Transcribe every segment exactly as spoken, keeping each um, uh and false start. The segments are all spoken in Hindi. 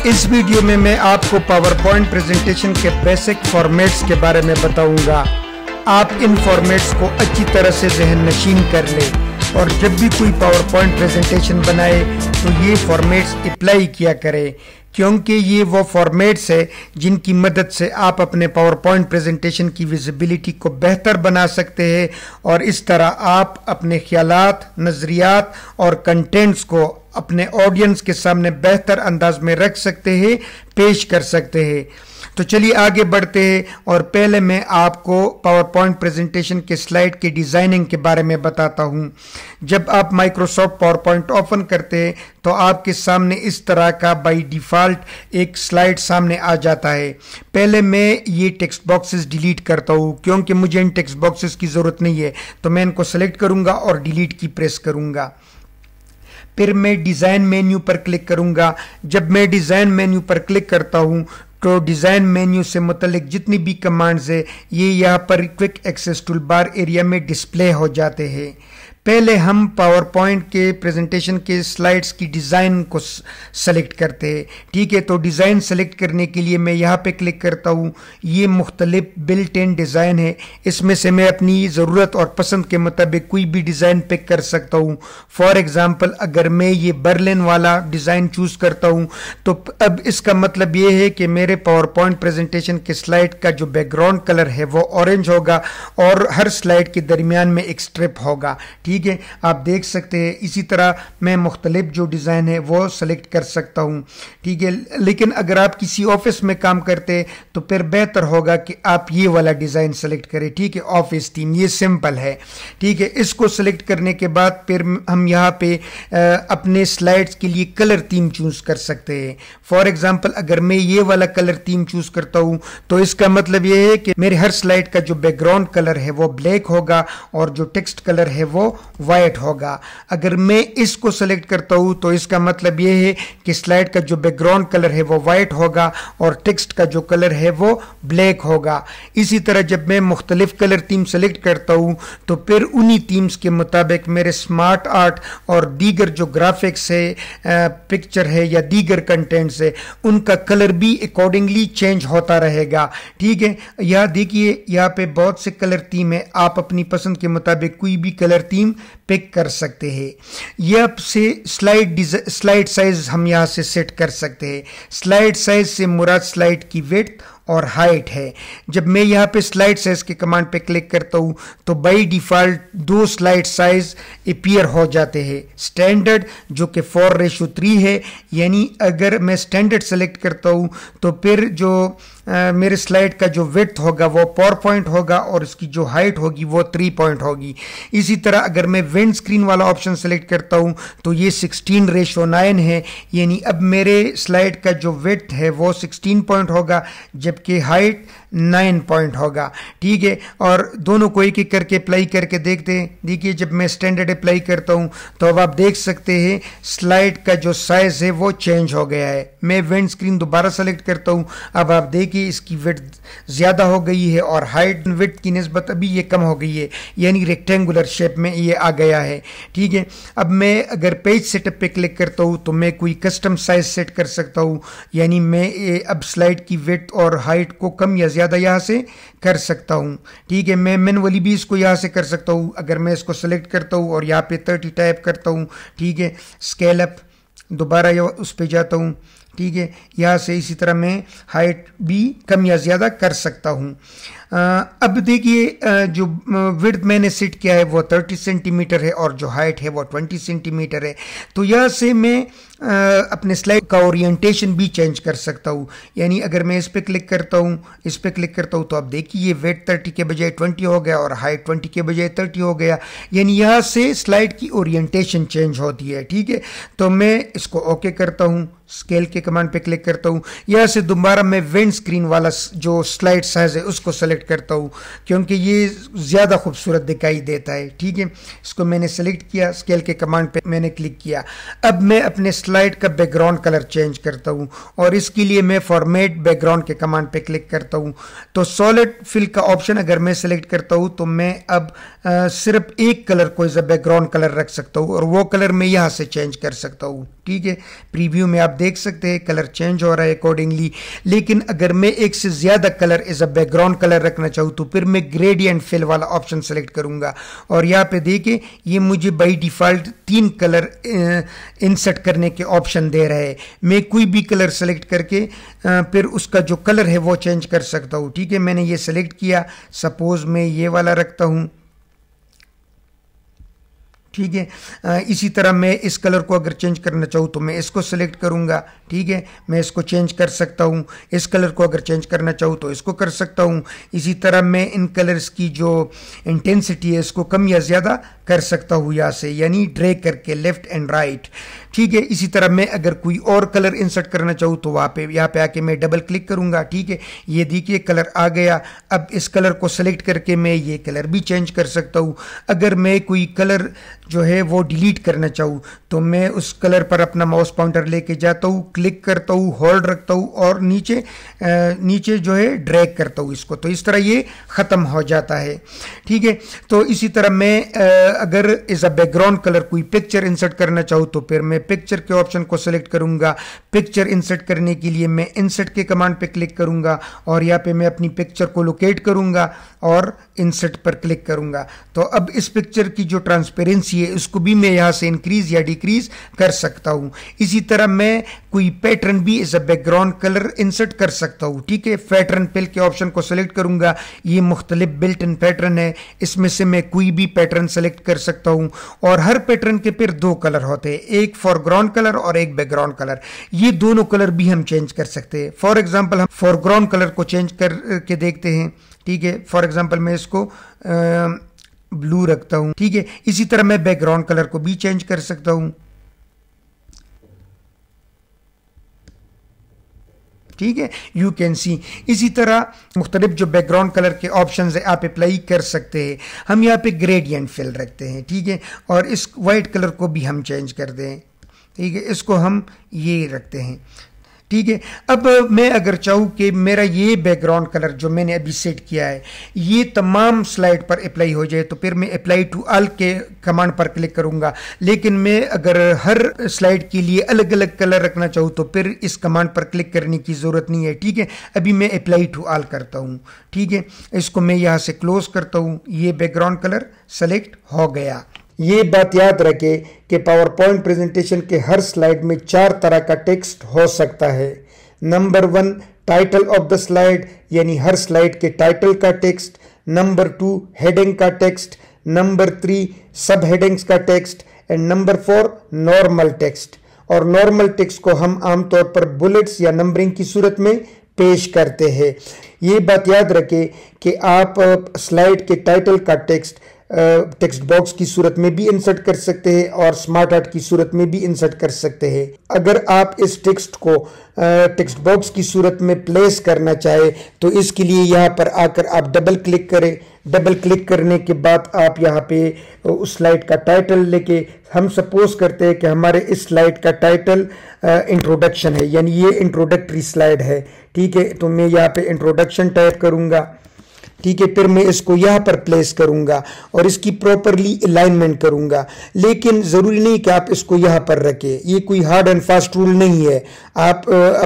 इस वीडियो में मैं आपको पावर पॉइंट प्रेजेंटेशन के बेसिक फॉर्मेट्स के बारे में बताऊंगा। आप इन फॉर्मेट्स को अच्छी तरह से जहन नशीन कर लें और जब भी कोई पावर पॉइंट प्रेजेंटेशन बनाए तो ये फॉर्मेट्स अप्लाई किया करें, क्योंकि ये वो फॉर्मेट्स है जिनकी मदद से आप अपने पावर पॉइंट प्रेजेंटेशन की विजिबिलिटी को बेहतर बना सकते हैं और इस तरह आप अपने ख्यालात, नज़रियात और कंटेंट्स को अपने ऑडियंस के सामने बेहतर अंदाज में रख सकते हैं, पेश कर सकते हैं। तो चलिए आगे बढ़ते हैं और पहले मैं आपको पावर पॉइंट प्रेजेंटेशन के स्लाइड के डिज़ाइनिंग के बारे में बताता हूं। जब आप माइक्रोसॉफ्ट पावर पॉइंट ओपन करते हैं तो आपके सामने इस तरह का बाय डिफ़ॉल्ट एक स्लाइड सामने आ जाता है। पहले मैं ये टेक्स्ट बॉक्सेस डिलीट करता हूं क्योंकि मुझे इन टेक्स्ट बॉक्सेस की ज़रूरत नहीं है, तो मैं इनको सेलेक्ट करूंगा और डिलीट की प्रेस करूंगा। फिर मैं डिज़ाइन मेन्यू पर क्लिक करूंगा। जब मैं डिज़ाइन मेन्यू पर क्लिक करता हूं तो डिज़ाइन मेन्यू से मुतल्लिक जितनी भी कमांड्स है ये यहाँ पर quick access tool bar area में डिस्प्ले हो जाते हैं। पहले हम पावर पॉइंट के प्रेजेंटेशन के स्लाइड्स की डिज़ाइन को सेलेक्ट करते हैं। ठीक है, तो डिज़ाइन सेलेक्ट करने के लिए मैं यहाँ पे क्लिक करता हूँ। ये मुख्तलिफ बिल्ट इन डिज़ाइन है, इसमें से मैं अपनी ज़रूरत और पसंद के मुताबिक कोई भी डिज़ाइन पिक कर सकता हूँ। फॉर एग्ज़ाम्पल अगर मैं ये बर्लिन वाला डिज़ाइन चूज़ करता हूँ तो अब इसका मतलब ये है कि मेरे पावर पॉइंट प्रेजेंटेशन के स्लाइड का जो बैकग्राउंड कलर है वो ऑरेंज होगा और हर स्लाइड के दरमियान में एक स्ट्रिप होगा। ठीक है, आप देख सकते हैं। इसी तरह मैं मुख्तलिफ जो डिज़ाइन है वो सेलेक्ट कर सकता हूँ। ठीक है, लेकिन अगर आप किसी ऑफिस में काम करते हैं तो फिर बेहतर होगा कि आप ये वाला डिज़ाइन सेलेक्ट करें। ठीक है, ऑफिस थीम, ये सिंपल है। ठीक है, इसको सेलेक्ट करने के बाद फिर हम यहाँ पे अपने स्लाइड्स के लिए कलर थीम चूज कर सकते हैं। फॉर एग्जाम्पल अगर मैं ये वाला कलर थीम चूज करता हूँ तो इसका मतलब ये है कि मेरे हर स्लाइड का जो बैकग्राउंड कलर है वो ब्लैक होगा और जो टेक्स्ट कलर है वो वाइट होगा। अगर मैं इसको सेलेक्ट करता हूं तो इसका मतलब यह है कि स्लाइड का जो बैकग्राउंड कलर है वो वाइट होगा और टेक्स्ट का जो कलर है वो ब्लैक होगा। इसी तरह जब मैं मुख्तलिफ कलर थीम सेलेक्ट करता हूं तो फिर उन्हीं थीम्स के मुताबिक मेरे स्मार्ट आर्ट और दीगर जो ग्राफिक्स है, पिक्चर है या दीगर कंटेंट्स है, उनका कलर भी अकॉर्डिंगली चेंज होता रहेगा। ठीक है, यह देखिए यहाँ पे बहुत से कलर थीम है, आप अपनी पसंद के मुताबिक कोई भी कलर थीम पिक कर सकते हैं। यह से स्लाइड स्लाइड साइज हम यहां से सेट कर सकते हैं। स्लाइड साइज से मुराद स्लाइड की विड्थ और हाइट है। जब मैं यहाँ पे स्लाइड साइज के कमांड पे क्लिक करता हूँ तो बाई डिफ़ॉल्ट दो स्लाइड साइज अपीयर हो जाते हैं। स्टैंडर्ड जो कि फोर रेशो थ्री है, यानी अगर मैं स्टैंडर्ड सेलेक्ट करता हूँ तो फिर जो आ, मेरे स्लाइड का जो विड्थ होगा वो फोर पॉइंट होगा और इसकी जो हाइट होगी वो थ्री पॉइंट होगी। इसी तरह अगर मैं विंड स्क्रीन वाला ऑप्शन सेलेक्ट करता हूँ तो ये सिक्सटीन रेशो नाइन है, यानी अब मेरे स्लाइड का जो विड्थ है वो सिक्सटीन पॉइंट होगा जबकि हाइट नाइन पॉइंट होगा। ठीक है, और दोनों को एक एक करके अप्लाई करके देखते हैं। देखिए जब मैं स्टैंडर्ड अप्लाई करता हूं तो अब आप देख सकते हैं स्लाइड का जो साइज है वो चेंज हो गया है। मैं विंड स्क्रीन दोबारा सेलेक्ट करता हूं, अब आप देखिए इसकी विड्थ ज़्यादा हो गई है और हाइट विड्थ की निस्बत अभी ये कम हो गई है, यानी रेक्टेंगुलर शेप में ये आ गया है। ठीक है, अब मैं अगर पेज सेटअप पे क्लिक करता हूं तो मैं कोई कस्टम साइज सेट कर सकता हूं, यानी मैं अब स्लाइड की विड्थ और हाइट को कम या ज़्यादा यहाँ से कर सकता हूँ। ठीक है, मैं मैनुअली भी इसको यहाँ से कर सकता हूँ। अगर मैं इसको सेलेक्ट करता हूँ और यहाँ पे थर्टी टाइप करता हूँ, ठीक है, स्केल अप दोबारा उस पे जाता हूँ। ठीक है, यहाँ से इसी तरह मैं हाइट भी कम या ज़्यादा कर सकता हूँ। अब देखिए जो विड्थ मैंने सेट किया है वो थर्टी सेंटीमीटर है और जो हाइट है वो ट्वेंटी सेंटीमीटर है। तो यहाँ से मैं अपने स्लाइड का ओरिएंटेशन भी चेंज कर सकता हूँ, यानी अगर मैं इस पे क्लिक करता हूँ इस पे क्लिक करता हूँ तो आप देखिए ये विड्थ थर्टी के बजाय ट्वेंटी हो गया और हाइट ट्वेंटी के बजाय थर्टी हो गया, यानी यहाँ से स्लाइड की ओरिएंटेशन चेंज होती है। ठीक है, तो मैं इसको ओके करता हूँ, स्केल के कमांड पे क्लिक करता हूँ। यहाँ से दोबारा मैं विंड स्क्रीन वाला जो स्लाइड साइज है उसको सेलेक्ट सेलेक्ट करता हूँ क्योंकि ये ज़्यादा खूबसूरत दिखाई देता है। ठीक है, इसको मैंने सेलेक्ट किया, स्केल के कमांड पे मैंने क्लिक किया। अब मैं अपने स्लाइड का बैकग्राउंड कलर चेंज करता हूँ और इसके लिए मैं फॉर्मेट बैकग्राउंड के कमांड पे क्लिक करता हूँ। तो सॉलिड फिल का ऑप्शन अगर मैं सेलेक्ट करता हूँ तो मैं अब आ, सिर्फ एक कलर को एज अ बैकग्राउंड कलर रख सकता हूँ और वो कलर मैं यहाँ से चेंज कर सकता हूँ। ठीक है, प्रीव्यू में आप देख सकते हैं कलर चेंज हो रहा है अकॉर्डिंगली। लेकिन अगर मैं एक से ज़्यादा colour as a background colour रखना चाहूँ तो फिर मैं ग्रेडियंट फिल वाला ऑप्शन सेलेक्ट करूँगा और यहाँ पे देखिए ये मुझे बाई डिफ़ॉल्ट तीन कलर इंसर्ट करने के ऑप्शन दे रहा है। मैं कोई भी कलर सेलेक्ट करके आ, फिर उसका जो कलर है वो चेंज कर सकता हूँ। ठीक है, मैंने ये सेलेक्ट किया, सपोज मैं ये वाला रखता हूँ। ठीक है, इसी तरह मैं इस कलर को अगर चेंज करना चाहूँ तो मैं इसको सेलेक्ट करूँगा। ठीक है, मैं इसको चेंज कर सकता हूँ। इस कलर को अगर चेंज करना चाहूँ तो इसको कर सकता हूँ। इसी तरह मैं इन कलर्स की जो इंटेंसिटी है इसको कम या ज़्यादा कर सकता हूँ यहाँ से, यानी ड्रैग करके लेफ्ट एंड राइट। ठीक है, इसी तरह मैं अगर कोई और कलर इंसर्ट करना चाहूँ तो वहाँ पे यहाँ पे आके मैं डबल क्लिक करूँगा। ठीक है, ये देखिए कलर आ गया। अब इस कलर को सेलेक्ट करके मैं ये कलर भी चेंज कर सकता हूँ। अगर मैं कोई कलर जो है वो डिलीट करना चाहूँ तो मैं उस कलर पर अपना माउस पॉइंटर लेके जाता हूँ, क्लिक करता हूँ, होल्ड रखता हूँ और नीचे आ, नीचे जो है ड्रैग करता हूँ इसको, तो इस तरह ये ख़त्म हो जाता है। ठीक है, तो इसी तरह मैं आ, अगर एज अ बैकग्राउंड कलर कोई पिक्चर इंसर्ट करना चाहूँ तो फिर मैं पिक्चर के ऑप्शन को सेलेक्ट करूँगा। पिक्चर इंसर्ट करने के लिए मैं इंसर्ट के कमांड पे क्लिक करूँगा और यहाँ पे मैं अपनी पिक्चर को लोकेट करूँगा और इंसर्ट पर क्लिक करूँगा। तो अब इस पिक्चर की जो ट्रांसपेरेंसी है उसको भी मैं यहाँ से इंक्रीज या डिक्रीज कर सकता हूँ। इसी तरह मैं कोई पैटर्न भी as a background colour insert कर सकता हूँ। ठीक है, पैटर्न पिल के ऑप्शन को सेलेक्ट करूँगा। ये मुख्तलिफ बिल्ट इन पैटर्न है, इसमें से मैं कोई भी पैटर्न सेलेक्ट कर सकता हूँ और हर पैटर्न के फिर दो कलर होते हैं, एक फोरग्राउंड कलर और एक बैकग्राउंड कलर। ये दोनों कलर भी हम चेंज कर सकते हैं। फॉर एग्जाम्पल हम फोरग्राउंड कलर को चेंज करके देखते हैं। ठीक है, फॉर एग्जाम्पल मैं इसको ब्लू रखता हूं। ठीक है, इसी तरह मैं बैकग्राउंड कलर को भी चेंज कर सकता हूं। ठीक है, यू कैन सी। इसी तरह मुख्तलिफ जो बैकग्राउंड कलर के ऑप्शन है आप अप्लाई कर सकते हैं। हम यहाँ पे ग्रेडियंट फिल रखते हैं। ठीक है, और इस वाइट कलर को भी हम चेंज कर दें। ठीक है, इसको हम ये रखते हैं। ठीक है, अब मैं अगर चाहूँ कि मेरा ये बैकग्राउंड कलर जो मैंने अभी सेट किया है ये तमाम स्लाइड पर अप्लाई हो जाए तो फिर मैं अप्लाई टू ऑल के कमांड पर क्लिक करूँगा। लेकिन मैं अगर हर स्लाइड के लिए अलग अलग कलर रखना चाहूँ तो फिर इस कमांड पर क्लिक करने की ज़रूरत नहीं है। ठीक है, अभी मैं अप्लाई टू ऑल करता हूँ। ठीक है, इसको मैं यहाँ से क्लोज करता हूँ। ये बैकग्राउंड कलर सेलेक्ट हो गया। ये बात याद रखें कि पावर पॉइंट प्रेजेंटेशन के हर स्लाइड में चार तरह का टेक्स्ट हो सकता है। Number one, title of the slide, यानी हर स्लाइड के टाइटल का टेक्स्ट। नंबर टू, हेडिंग का text. Number three, sub headings का text. And number four, normal text. और नॉर्मल टेक्स्ट को हम आमतौर पर बुलेट्स या नंबरिंग की सूरत में पेश करते हैं। ये बात याद रखें कि आप स्लाइड के टाइटल का टेक्स्ट टेक्स्ट बॉक्स की सूरत में भी इंसर्ट कर सकते हैं और स्मार्ट आर्ट की सूरत में भी इंसर्ट कर सकते हैं। अगर आप इस टेक्स्ट को टेक्स्ट बॉक्स की सूरत में प्लेस करना चाहे तो इसके लिए यहाँ पर आकर आप डबल क्लिक करें। डबल क्लिक करने के बाद आप यहाँ पे उस स्लाइड का टाइटल लेके, हम सपोज करते हैं कि हमारे इस स्लाइड का टाइटल इंट्रोडक्शन है, यानी ये इंट्रोडक्टरी स्लाइड है। ठीक है, तो मैं यहाँ पे इंट्रोडक्शन टाइप करूँगा। ठीक है, फिर मैं इसको यहाँ पर प्लेस करूँगा और इसकी प्रॉपरली अलाइनमेंट करूँगा। लेकिन ज़रूरी नहीं कि आप इसको यहाँ पर रखें, ये कोई हार्ड एंड फास्ट रूल नहीं है। आप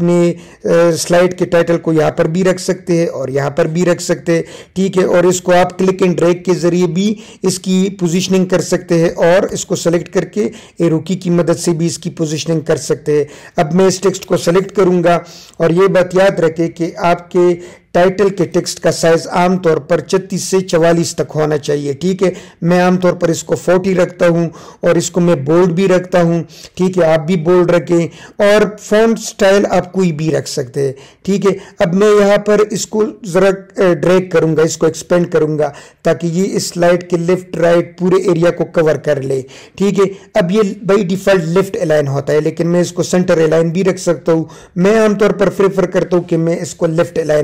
अपने स्लाइड के टाइटल को यहाँ पर भी रख सकते हैं और यहाँ पर भी रख सकते हैं। ठीक है, और इसको आप क्लिक एंड ड्रैग के ज़रिए भी इसकी पोजीशनिंग कर सकते हैं और इसको सेलेक्ट करके एरो की की मदद से भी इसकी पोजीशनिंग कर सकते हैं। अब मैं इस टेक्स्ट को सेलेक्ट करूँगा और ये बात याद रखें कि आपके टाइटल के टेक्स्ट का साइज आमतौर पर छत्तीस से चवालीस तक होना चाहिए। ठीक है, मैं आमतौर पर इसको चालीस रखता हूं और इसको मैं बोल्ड भी रखता हूं। ठीक है, आप भी बोल्ड रखें और फॉन्ट स्टाइल आप कोई भी रख सकते हैं। ठीक है, अब मैं यहाँ पर इसको जरा ड्रैग करूंगा, इसको एक्सपेंड करूंगा ताकि ये इस स्लाइड के लेफ्ट राइट पूरे एरिया को कवर कर ले। ठीक है, अब ये बाई डिफॉल्ट लेफ्ट अलाइन होता है लेकिन मैं इसको सेंटर अलाइन भी रख सकता हूँ। मैं आमतौर पर प्रेफर करता हूँ कि मैं इसको लेफ्ट अलाइन रखूँ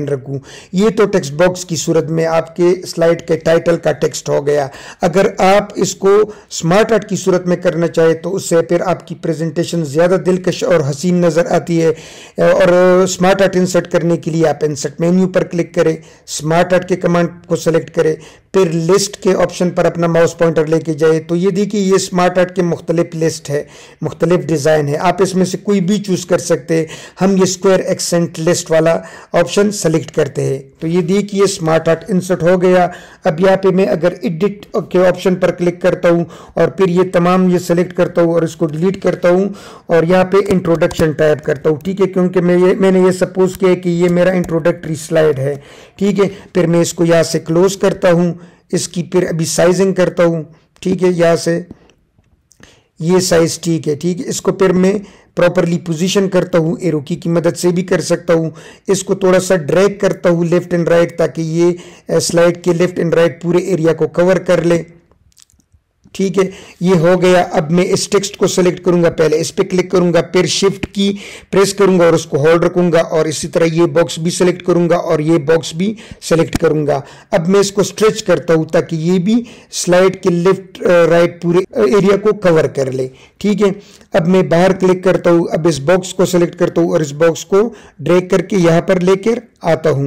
ये तो टेक्स्ट बॉक्स की सूरत में आपके स्लाइड के टाइटल का टेक्स्ट हो गया। अगर आप इसको स्मार्ट आर्ट की सूरत में करना चाहे तो उससे फिर आपकी प्रेजेंटेशन ज़्यादा दिलकश और हसीन नज़र आती है। और स्मार्ट आर्ट इंसर्ट करने के लिए आप इंसर्ट मेन्यू पर क्लिक करें, स्मार्ट आर्ट के कमांड को सेलेक्ट करें, फिर लिस्ट के ऑप्शन पर अपना माउस पॉइंटर लेके जाए तो ये देखिए ये स्मार्ट आर्ट के मुख्तलिफ लिस्ट है, मुख्तलिफ डिज़ाइन है, आप इसमें से कोई भी चूज़ कर सकते हैं। हम ये स्क्वायर एक्सेंट लिस्ट वाला ऑप्शन सेलेक्ट करते हैं तो ये देखिए स्मार्ट आर्ट इंसर्ट हो गया। अब यहाँ पे मैं अगर एडिट के ऑप्शन पर क्लिक करता हूँ और फिर ये तमाम ये सेलेक्ट करता हूँ और इसको डिलीट करता हूँ और यहाँ पे इंट्रोडक्शन टाइप करता हूँ, ठीक है, क्योंकि मैं ये मैंने ये सपोज किया कि ये मेरा इंट्रोडक्टरी स्लाइड है, ठीक है। फिर मैं इसको यहाँ से क्लोज करता हूँ, इसकी फिर अभी साइजिंग करता हूँ, ठीक है, यहाँ से ये साइज ठीक है, ठीक है। इसको फिर मैं प्रॉपरली पोजीशन करता हूँ, एरो की की मदद से भी कर सकता हूँ। इसको थोड़ा सा ड्रैग करता हूँ लेफ्ट एंड राइट ताकि ये स्लाइड के लेफ्ट एंड राइट पूरे एरिया को कवर कर ले, ठीक है, ये हो गया। अब मैं इस टेक्स्ट को सेलेक्ट करूंगा, पहले इस पे क्लिक करूंगा, फिर शिफ्ट की प्रेस करूंगा और उसको होल्ड रखूंगा और इसी तरह ये बॉक्स भी सेलेक्ट करूंगा और ये बॉक्स भी सेलेक्ट करूंगा। अब मैं इसको स्ट्रेच करता हूं ताकि ये भी स्लाइड के लेफ्ट राइट पूरे एरिया को कवर कर ले, ठीक है। अब मैं बाहर क्लिक करता हूं, अब इस बॉक्स को सेलेक्ट करता हूं और इस बॉक्स को ड्रैग करके यहां पर लेकर आता हूं,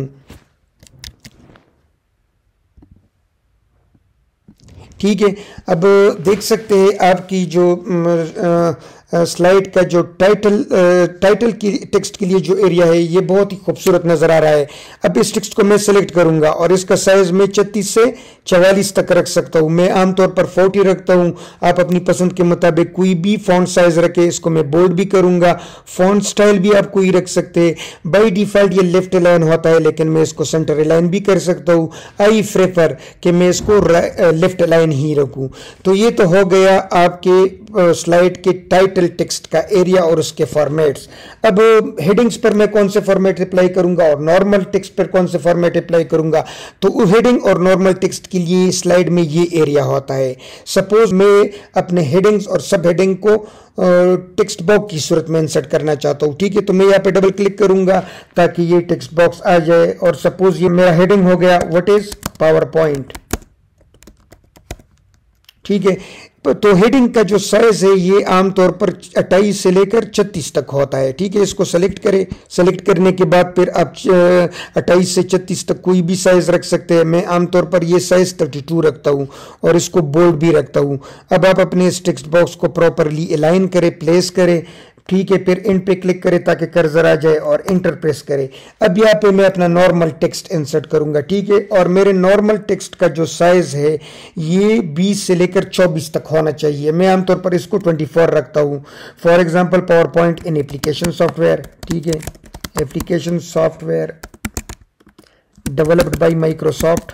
ठीक है। अब देख सकते हैं आपकी जो स्लाइड का जो टाइटल टाइटल की टेक्स्ट के लिए जो एरिया है ये बहुत ही खूबसूरत नज़र आ रहा है। अब इस टेक्स्ट को मैं सेलेक्ट करूंगा और इसका साइज मैं छत्तीस से चवालीस तक रख सकता हूं। मैं आमतौर पर चालीस रखता हूं, आप अपनी पसंद के मुताबिक कोई भी फॉन्ट साइज रखे। इसको मैं बोल्ड भी करूंगा, फॉन्ट स्टाइल भी आप कोई रख सकते हैं। बाई डिफॉल्ट ये लेफ्ट अलाइन होता है लेकिन मैं इसको सेंटर अलाइन भी कर सकता हूँ। आई प्रेफर कि मैं इसको लेफ्ट अलाइन ही रखूँ। तो ये तो हो गया आपके स्लाइड के टाइटल टेक्स्ट का एरिया और उसके फॉर्मेट्स। अब हेडिंग्स पर मैं कौन से फॉर्मेट अप्लाई करूंगा और नॉर्मल टेक्स्ट पर कौन से फॉर्मेट अप्लाई करूंगा, तो हेडिंग और नॉर्मल टेक्स्ट के लिए स्लाइड में ये एरिया होता है। सपोज मैं अपने हेडिंग्स और सब हेडिंग को टेक्स्ट बॉक्स की सूरत में इंसर्ट करना चाहता हूँ, ठीक है। तो मैं यहाँ पे डबल क्लिक करूंगा ताकि ये टेक्स्ट बॉक्स आ जाए और सपोज ये मेरा हेडिंग हो गया व्हाट इज पावर पॉइंट, ठीक है। तो हेडिंग का जो साइज है ये आमतौर पर अट्ठाईस से लेकर छत्तीस तक होता है, ठीक है। इसको सेलेक्ट करें, सेलेक्ट करने के बाद फिर आप अट्ठाईस से छत्तीस तक कोई भी साइज रख सकते हैं। मैं आमतौर पर ये साइज बत्तीस रखता हूँ और इसको बोल्ड भी रखता हूँ। अब आप अपने इस टेक्स्ट बॉक्स को प्रॉपरली अलाइन करें, प्लेस करें, ठीक है। फिर इन पे क्लिक करें ताकि कर्सर आ जाए और इंटर प्रेस करें। अब यहाँ पे मैं अपना नॉर्मल टेक्स्ट इंसर्ट करूंगा, ठीक है। और मेरे नॉर्मल टेक्स्ट का जो साइज है ये बीस से लेकर चौबीस तक होना चाहिए। मैं आमतौर पर इसको चौबीस रखता हूँ। For example PowerPoint in application software, ठीक है, application software developed by Microsoft.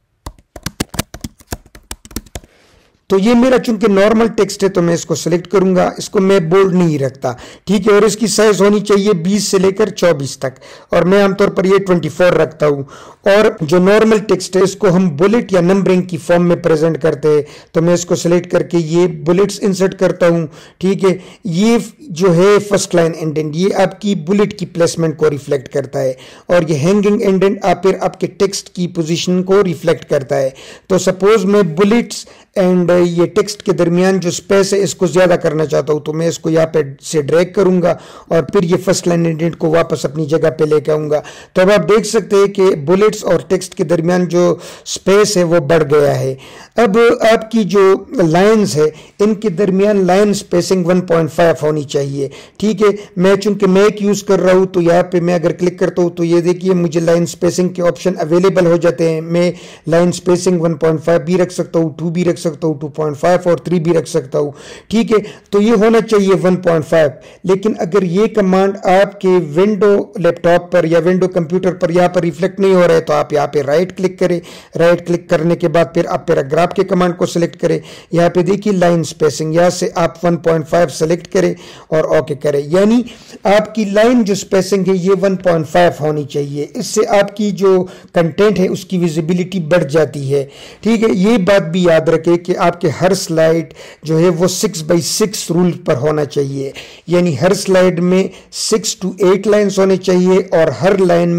तो ये मेरा चूंकि नॉर्मल टेक्स्ट है तो मैं इसको सेलेक्ट करूंगा, इसको मैं बोल्ड नहीं रखता, ठीक है। और इसकी साइज होनी चाहिए बीस से लेकर चौबीस तक और मैं आमतौर पर ये चौबीस रखता हूं। और जो नॉर्मल टेक्स्ट है इसको हम बुलेट या नंबरिंग की फॉर्म में प्रेजेंट करते हैं तो मैं इसको सेलेक्ट करके ये बुलेट्स इंसर्ट करता हूं, ठीक है। ये जो है फर्स्ट लाइन इंडेंट ये आपकी बुलेट की प्लेसमेंट को रिफ्लेक्ट करता है और ये हैंगिंग इंडेंट आप फिर आपके टेक्स्ट की पोजीशन को रिफ्लेक्ट करता है। तो सपोज मैं बुलेट्स एंड ये टेक्स्ट के दरमियान जो स्पेस है इसको ज्यादा करना चाहता हूं तो मैं इसको यहाँ पे से ड्रैग करूंगा और फिर ये फर्स्ट लाइन इंडेंट को वापस अपनी जगह पे लेके आऊंगा। तो अब आप देख सकते हैं कि बुलेट्स और टेक्स्ट के दरमियान जो स्पेस है वो बढ़ गया है। अब आपकी जो लाइंस है इनके दरमियान line spacing one point five होनी चाहिए, ठीक है। मैं चूंकि मैक यूज कर रहा हूं तो यहाँ पे मैं अगर क्लिक करता हूं तो ये देखिए मुझे लाइन स्पेसिंग के ऑप्शन अवेलेबल हो जाते हैं। मैं line spacing one point five भी रख सकता हूँ, टू भी रख सकता हूँ, टू पॉइंट फाइव और थ्री भी रख सकता हूँ, ठीक है। तो ये होना चाहिए वन पॉइंट फाइव। लेकिन अगर ये कमांड आपके विंडो लैपटॉप पर या विंडो कंप्यूटर पर यहाँ पर रिफ्लेक्ट नहीं हो रहा है तो आप यहाँ पे राइट क्लिक करें। राइट क्लिक करने के बाद फिर आप पैराग्राफ के कमांड को सिलेक्ट करें। यहाँ पे देखिए लाइन स्पेसिंग, यहाँ से आप वन पॉइंट फाइव सेलेक्ट करें और ओके करें। यानी आपकी लाइन जो स्पेसिंग है ये वन पॉइंट फाइव होनी चाहिए। इससे आपकी जो कंटेंट है उसकी विजिबिलिटी बढ़ जाती है, ठीक है। ये बात भी याद रखें कि आपके हर स्लाइड जो है वो सिक्स बाई सिक्स रूल पर होना चाहिए। यानी हर स्लाइड में सिक्स टू एट लाइन्स होने चाहिए और हर लाइन में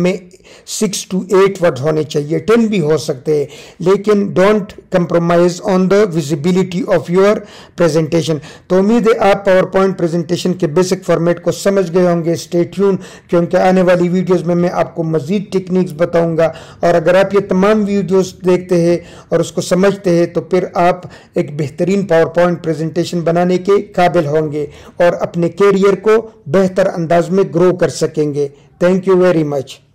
सिक्स टू एट वर्ड होने चाहिए, टेन भी हो सकते हैं, लेकिन don't compromise on the visibility of your presentation. तो उम्मीद है आप पावर पॉइंट प्रेजेंटेशन के बेसिक फॉर्मेट को समझ गए होंगे। स्टे ट्यून, क्योंकि आने वाली वीडियोस में मैं आपको मजीद टेक्निक्स बताऊंगा, और अगर आप ये तमाम वीडियोस देखते हैं और उसको समझते हैं तो फिर आप एक बेहतरीन पावर पॉइंट प्रेजेंटेशन बनाने के काबिल होंगे और अपने कैरियर को बेहतर अंदाज में ग्रो कर सकेंगे। Thank you very much.